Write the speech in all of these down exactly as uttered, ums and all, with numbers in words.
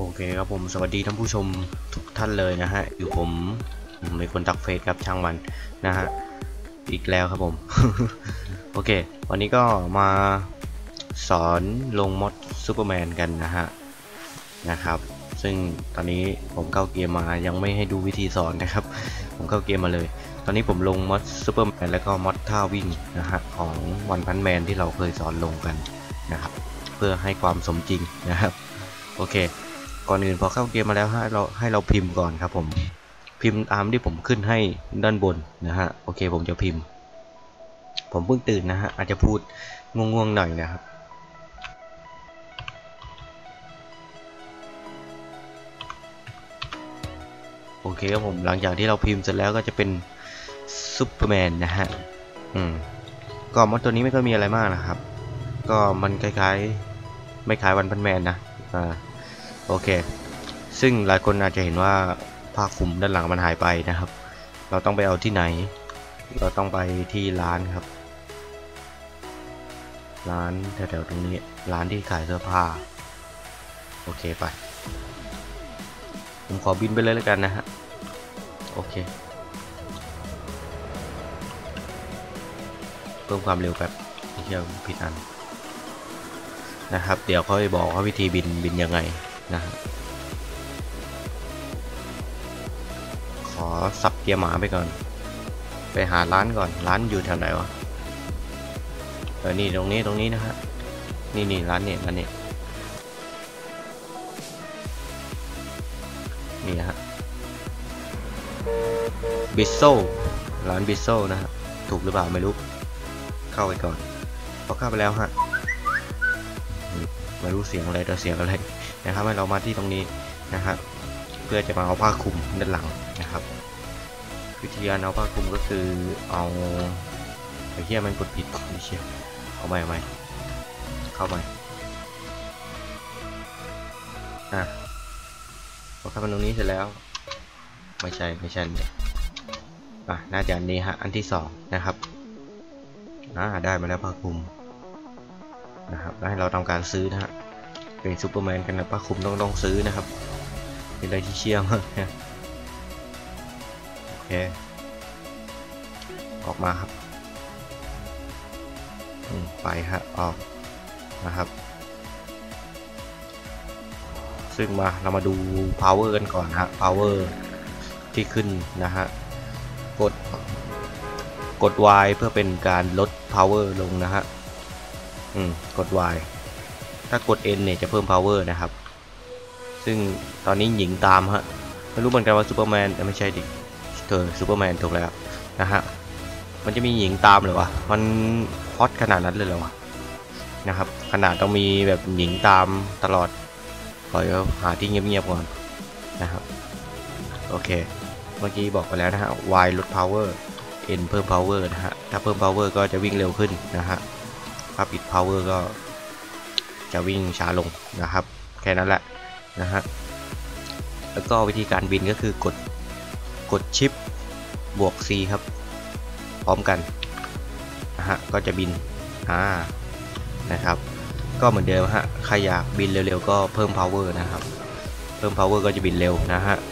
โอเคครับผมสวัสดีท่านผู้ชมทุกท่านเลยนะฮะอยู่ผมในคนตักเฟซครับช่างมันนะฮะอีกแล้วครับผม โอเควันนี้ก็มาสอนลงมอดซูเปอร์แมนกันนะฮะนะครับซึ่งตอนนี้ผมเข้าเกมมายังไม่ให้ดูวิธีสอนนะครับผมเข้าเกมมาเลยตอนนี้ผมลงมอดซูเปอร์แมนแล้วก็มอดท่าวิ่งนะฮะของวันพันแมนที่เราเคยสอนลงกันนะครับเพื่อให้ความสมจริงนะครับโอเคก่อนอื่นพอเข้าเกมมาแล้วให้เราให้เราพิมพ์ก่อนครับผมพิมพ์ตามที่ผมขึ้นให้ด้านบนนะฮะโอเคผมจะพิมพ์ผมเพิ่งตื่นนะฮะอาจจะพูดง่วงๆหน่อยนะครับโอเคครับผมหลังจากที่เราพิมพ์เสร็จแล้วก็จะเป็นซูเปอร์แมนนะฮะอืมก็มอดตัวนี้ไม่ค่อยมีอะไรมากนะครับก็มันคล้ายๆไม่คล้ายวันพันแมนนะอ่าโอเคซึ่งหลายคนอาจจะเห็นว่าผ้าคลุมด้านหลังมันหายไปนะครับเราต้องไปเอาที่ไหนเราต้องไปที่ร้านครับร้านแถวๆตรงนี้ร้านที่ขายเสื้อผ้าโอเคไปผมขอบินไปเลยแล้วกันนะฮะโอเคเพิ่มความเร็วแบบที่เชื่อผิดอันนะครับเดี๋ยวค่อยบอกว่าวิธีบินบินยังไงนะฮะขอสับเกียร์หมาไปก่อนไปหาร้านก่อนร้านอยู่แถวไหนวะเออนี่ตรงนี้ตรงนี้นะฮะนี่นี่ร้านเนี่ยร้านเนี่ยนี่นะฮะบิสโซร้านบิสโซนะฮะถูกหรือเปล่าไม่รู้เข้าไปก่อนพอเข้าไปแล้วฮะไม่รู้เสียงอะไรแต่เสียงอะไรนะครับให้เรามาที่ตรงนี้นะฮะเพื่อจะมาเอาผ้าคลุมด้านหลังนะครับวิธีการเอาผ้าคลุมก็คือเอาไอ้เหี้ยมันกดผิดไอ้เชี่ยเอาใหม่เอาใหม่เข้าใหม่อ่ะพอเข้ามาตรงนี้เสร็จแล้วไม่ใช่ไม่ใช่อ่ะน่าจะอันนี้ฮะอันที่สองนะครับอ่าได้มาแล้วผ้าคลุมนะครับแล้วให้เราทำการซื้อนะฮะเป็นซูเปอร์แมนกันนะผ้าคลุมต้องต้องซื้อนะครับเป็นอะไรที่เชี่ยมากนะโอเคออกมาครับไปฮะออกนะครับซึ่งมาเรามาดู power กันก่อนฮะ power ที่ขึ้นนะฮะกดกด Y เพื่อเป็นการลด power ลงนะฮะอืมกด Y ถ้ากด N เนี่ยจะเพิ่ม power นะครับซึ่งตอนนี้หญิงตามฮะไม่รู้เหมือนกันว่าซูเปอร์แมนไม่ใช่ดิเธอซูเปอร์แมนถูกแล้วนะฮะมันจะมีหญิงตามหรือวะมันฮอตขนาดนั้นเลยเหรอวะนะครับขนาดต้องมีแบบหญิงตามตลอดปล่อยหาที่เงียบๆก่อนนะครับโอเคเมื่อกี้บอกไปแล้วนะฮะ Y ลด power N เพิ่ม power นะฮะถ้าเพิ่ม power ก็จะวิ่งเร็วขึ้นนะฮะถ้าปิด power ก็จะวิ่งช้าลงนะครับแค่นั้นแหละนะฮะแล้วก็วิธีการบินก็คือกดกดชิปบวก C ครับพร้อมกันนะฮะก็จะบินอ่านะครับก็เหมือนเดิมฮะใครอยากบินเร็วๆก็เพิ่ม power นะครับเพิ่ม power ก็จะบินเร็วนะฮะ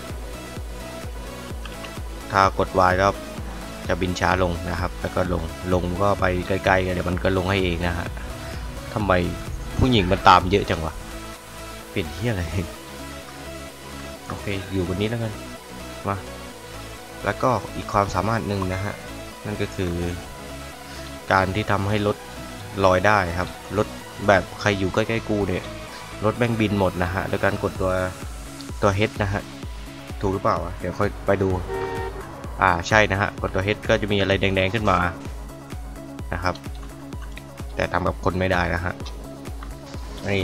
ถ้ากด Y ก็จะบินช้าลงนะครับแล้วก็ลงลงก็ไปใกล้ๆกันเดี๋ยวมันก็ลงให้เองนะฮะทำไมผู้หญิงมันตามเยอะจังวะเป็นที่อะไรโอเคอยู่บนนี้แล้วกันมาแล้วก็อีกความสามารถหนึ่งนะฮะนั่นก็คือการที่ทำให้รถลอยได้ครับรถแบบใครอยู่ใกล้ๆกูเนี่ยรถแม่งบินหมดนะฮะโดยการกดตัวตัว H นะฮะถูกหรือเปล่าเดี๋ยวค่อยไปดูอ่าใช่นะฮะกดตัว H ก็จะมีอะไรแดงๆขึ้นมานะครับแต่ทำกับคนไม่ได้นะฮะนี่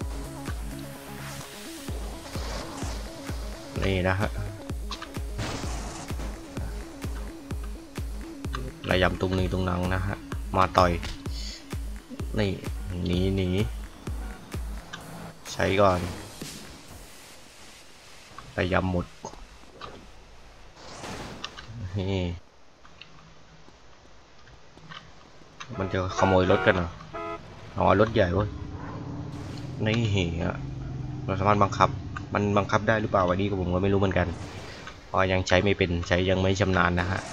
นี่นะฮะระยำตรงนี้ตรงนังนะฮะมาต่อยนี่หนีหนีใช้ก่อนระยำหมดนี่มันจะขโมยรถกันเหรออ๋อรถใหญ่เว้ยนี่ฮะเราสามารถบังคับมันบังคับได้หรือเปล่าวันนี้ผมก็ไม่รู้เหมือนกันเพราะยังใช้ไม่เป็นใช้ยังไม่ชำนาญนะฮะ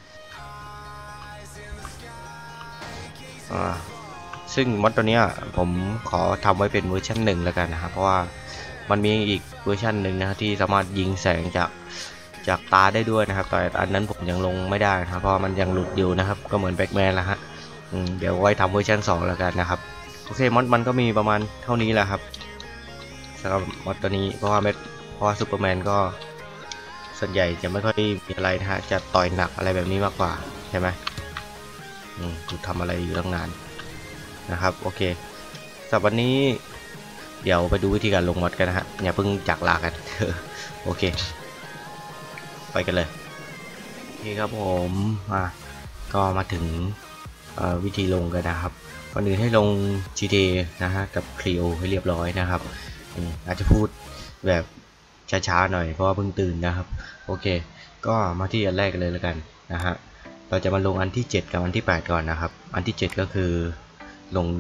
ซึ่งมอดตัวนี้ผมขอทำไว้เป็นเวอร์ชันหนึ่งแล้วกันนะครับเพราะว่ามันมีอีกเวอร์ชันหนึ่งนะที่สามารถยิงแสงจากจากตาได้ด้วยนะครับแต่อันนั้นผมยังลงไม่ได้นะครับเพราะมันยังหลุดอยู่นะครับก็เหมือนแบ็กแมนแล้วฮะเดี๋ยวไว้ทำเวอร์ชันสองแล้วกันนะครับโอเคมอดมันก็มีประมาณเท่านี้แหละครับสำหรับมอดตัวนี้เพราะว่าเพราะว่าซูเปอร์แมนก็ส่วนใหญ่จะไม่ค่อยมีอะไรนะฮะจะต่อยหนักอะไรแบบนี้มากกว่าใช่ไหมอืมกูทำอะไรอยู่ตั้งนานนะครับโอเคสำหรับวันนี้เดี๋ยวไปดูวิธีการลงมอดกันนะฮะอย่าเพิ่งจากลากัน โอเคไปกันเลยโอเคครับผมอ่ะก็มาถึงวิธีลงกันนะครับก่อนอื่นให้ลง จี ที เอ นะฮะกับ Clio ให้เรียบร้อยนะครับอาจจะพูดแบบช้าๆหน่อยเพราะว่าเพิ่งตื่นนะครับโอเคก็มาที่อันแรกกันเลยแล้วกันนะฮะเราจะมาลงอันที่เจ็ดกับอันที่แปดก่อนนะครับอันที่เจ็ดก็คือลงใน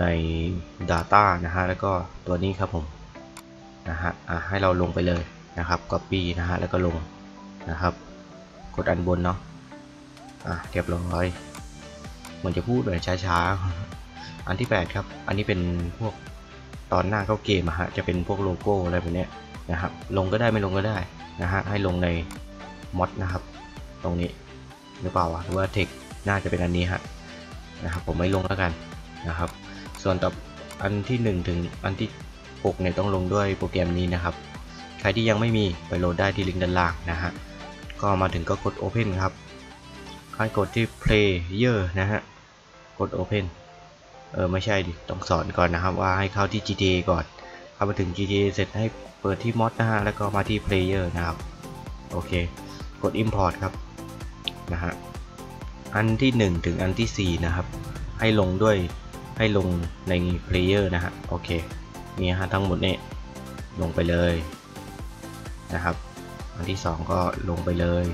Data นะฮะแล้วก็ตัวนี้ครับผมนะฮะอ่ะให้เราลงไปเลยนะครับ Copy นะฮะแล้วก็ลงนะครับกดอันบนเนาะอ่ะเรียบร้อยมันจะพูดแบบช้าๆอันที่แปดครับอันนี้เป็นพวกตอนหน้าเข้าเกมอะฮะจะเป็นพวกโลโก้อะไรแบบนี้นะครับลงก็ได้ไม่ลงก็ได้นะฮะให้ลงในมอดนะครับตรงนี้หรือเปล่าวะหรือว่าเทคน่าจะเป็นอันนี้ฮะนะครับผมไม่ลงแล้วกันนะครับส่วนต่ออันที่หนึ่งถึงอันที่หกเนี่ยต้องลงด้วยโปรแกรมนี้นะครับใครที่ยังไม่มีไปโหลดได้ที่ลิงก์ด้านล่างนะฮะก็มาถึงก็กด Open ครับให้กดที่ Player นะฮะกด Open เออไม่ใช่ดิต้องสอนก่อนนะครับว่าให้เข้าที่ จี ที เอ ก่อนเข้ามาถึง จี ที เอ เสร็จให้เปิดที่ Mod นะฮะแล้วก็มาที่ Player นะครับโอเคกด Import ครับนะฮะอันที่หนึ่งถึงอันที่สี่นะครับให้ลงด้วยให้ลงใน Player นะฮะโอเคนี่ฮะทั้งหมดนี้ลงไปเลยนะครับอันที่สองก็ลงไปเลย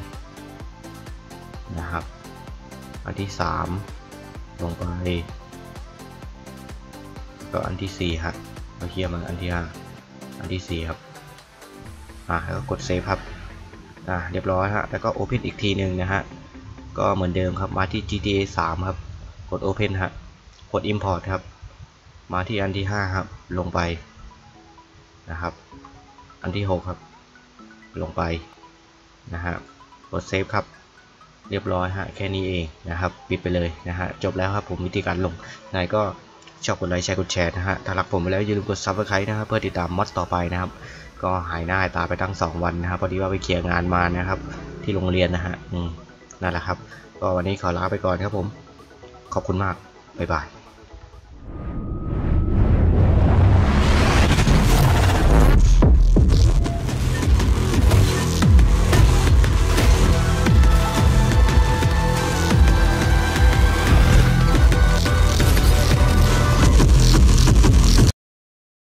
นะครับอันที่สามลงไปก็อันที่สี่ฮะมาเทียบมาอันที่ห้าอันที่สี่ครับอ่าแล้วก็กดเซฟครับอ่าเรียบร้อยฮะแล้วก็ Open อีกทีหนึ่งนะฮะก็เหมือนเดิมครับมาที่ จี ที เอ สามครับกด Open ฮะกด Import ครับมาที่อันที่ห้าครับลงไปนะครับอันที่หกครับลงไปนะฮะกดเซฟครับเรียบร้อยฮะแค่นี้เองนะครับปิดไปเลยนะฮะจบแล้วครับผมวิธีการลงไหนก็ชอบกดไลค์แชร์กดแชร์นะฮะถ้ารักผมไปแล้วอย่าลืมกด ซับสไครบ์ นะครับเพื่อติดตามมอดต่อไปนะครับก็หายหน้าหายตาไปตั้งสองวันนะครับพอดีว่าไปเคลียร์งานมานะครับที่โรงเรียนนะฮะอืมนั่นแหละครับก็วันนี้ขอลาไปก่อนครับผมขอบคุณมากบ๊ายบาย